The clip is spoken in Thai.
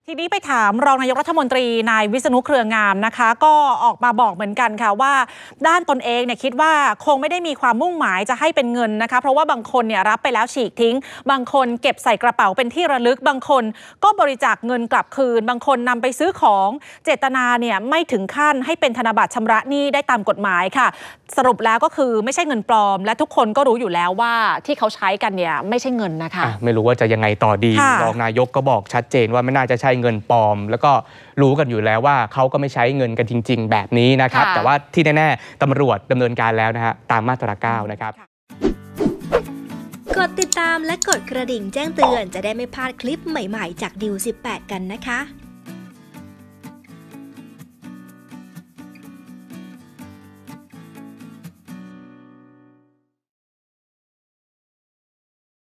ทีนี้ไปถามรองนายกรัฐมนตรีนายวิษณุเครืองามนะคะก็ออกมาบอกเหมือนกันค่ะว่าด้านตนเองเนี่ยคิดว่าคงไม่ได้มีความมุ่งหมายจะให้เป็นเงินนะคะเพราะว่าบางคนเนี่ยรับไปแล้วฉีกทิ้งบางคนเก็บใส่กระเป๋าเป็นที่ระลึกบางคนก็บริจาคเงินกลับคืนบางคนนำไปซื้อของเจตนาเนี่ยไม่ถึงขั้นให้เป็นธนบัตรชำระหนี้ได้ตามกฎหมายค่ะสรุปแล้วก็คือไม่ใช่เงินปลอมและทุกคนก็รู้อยู่แล้วว่าที่เขาใช้กันเนี่ยไม่ใช่เงินนะคะไม่รู้ว่าจะยังไงต่อดีรองนายกก็บอกชัดเจนว่าไม่น่าจะใช่เงินปลอมแล้วก็รู้กันอยู่แล้วว่าเขาก็ไม่ใช้เงินกันจริงๆแบบนี้นะครับแต่ว่าที่แน่ๆตำรวจดำเนินการแล้วนะฮะตามมาตรา9นะครับกดติดตามและกดกระดิ่งแจ้งเตือนจะได้ไม่พลาดคลิปใหม่ๆจากดิว18กันนะคะ